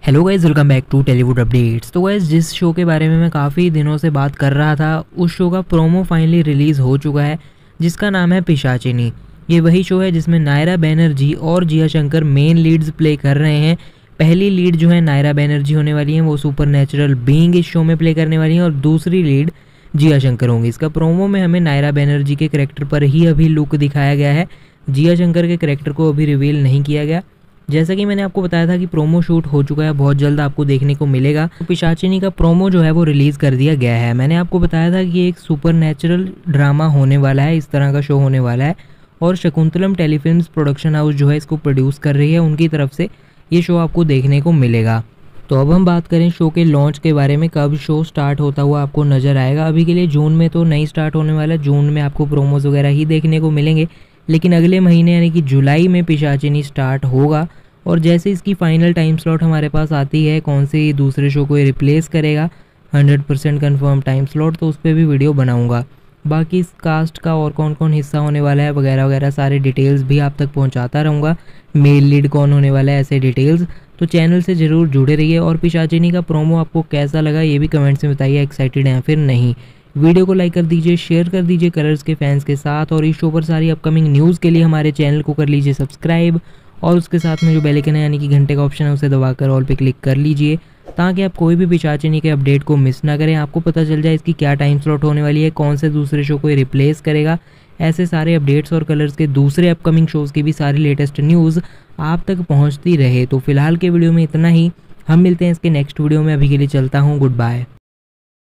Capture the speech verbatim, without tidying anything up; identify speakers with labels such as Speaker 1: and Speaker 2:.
Speaker 1: Hello guys, welcome back to Tollywood updates. तो guys, जिस show के बारे में मैं काफ़ी दिनों से बात कर रहा था, उस शो का प्रोमो फाइनली रिलीज़ हो चुका है, जिसका नाम है पिशाचिनी। ये वही शो है जिसमें नायरा बैनर्जी और Jiya Shankar main leads play कर रहे हैं। पहली लीड जो है नायरा बैनर्जी होने वाली है, वो सुपर नेचुरल बीइंग इस शो में प्ले करने वाली हैं, और दूसरी लीड जिया शंकर होंगी। इसका प्रोमो में हमें नायरा बैनर्जी के करैक्टर पर ही अभी लुक दिखाया गया है, जिया शंकर के करैक्टर को अभी रिवील नहीं किया गया। जैसा कि मैंने आपको बताया था कि प्रोमो शूट हो चुका है, बहुत जल्द आपको देखने को मिलेगा। तो पिशाचिनी का प्रोमो जो है वो रिलीज़ कर दिया गया है। मैंने आपको बताया था कि ये एक सुपर नेचुरल ड्रामा होने वाला है, इस तरह का शो होने वाला है, और शकुंतलम टेलीफिल्म्स प्रोडक्शन हाउस जो है इसको प्रोड्यूस कर रही है, उनकी तरफ से ये शो आपको देखने को मिलेगा। तो अब हम बात करें शो के लॉन्च के बारे में, कब शो स्टार्ट होता हुआ आपको नज़र आएगा। अभी के लिए जून में तो नहीं स्टार्ट होने वाला है, जून में आपको प्रोमोज वगैरह ही देखने को मिलेंगे, लेकिन अगले महीने यानी कि जुलाई में पिशाचिनी स्टार्ट होगा। और जैसे इसकी फाइनल टाइम स्लॉट हमारे पास आती है, कौन से दूसरे शो को रिप्लेस करेगा, hundred percent confirm time slot, तो उस पर भी वीडियो बनाऊंगा। बाकी इस कास्ट का और कौन कौन हिस्सा होने वाला है वगैरह वगैरह सारे डिटेल्स भी आप तक पहुंचाता रहूँगा। मेल लीड कौन होने वाला है, ऐसे डिटेल्स, तो चैनल से ज़रूर जुड़े रहिए। और पिशाचिनी का प्रोमो आपको कैसा लगा ये भी कमेंट्स में बताइए, एक्साइटेड हैं फिर नहीं। वीडियो को लाइक कर दीजिए, शेयर कर दीजिए कलर्स के फैंस के साथ, और इस शो पर सारी अपकमिंग न्यूज़ के लिए हमारे चैनल को कर लीजिए सब्सक्राइब, और उसके साथ में जो बेल आइकन है यानी कि घंटे का ऑप्शन है उसे दबाकर ऑल पे क्लिक कर लीजिए, ताकि आप कोई भी पिशाचिनी के अपडेट को मिस ना करें। आपको पता चल जाए इसकी क्या टाइम स्लॉट होने वाली है, कौन से दूसरे शो को ये रिप्लेस करेगा। ऐसे सारे अपडेट्स और कलर्स के दूसरे अपकमिंग शोज़ की भी सारी लेटेस्ट न्यूज़ आप तक पहुंचती रहे। तो फिलहाल के वीडियो में इतना ही, हम मिलते हैं इसके नेक्स्ट वीडियो में। अभी के लिए चलता हूँ, गुड बाय।